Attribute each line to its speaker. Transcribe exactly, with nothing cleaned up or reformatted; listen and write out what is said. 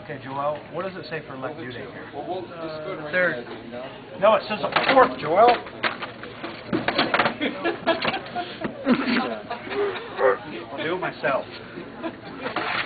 Speaker 1: Okay, Joel, what does it say for elect due date here?
Speaker 2: Well, we'll just go to
Speaker 1: Third. No, it says the fourth, Joel. I'll do it myself.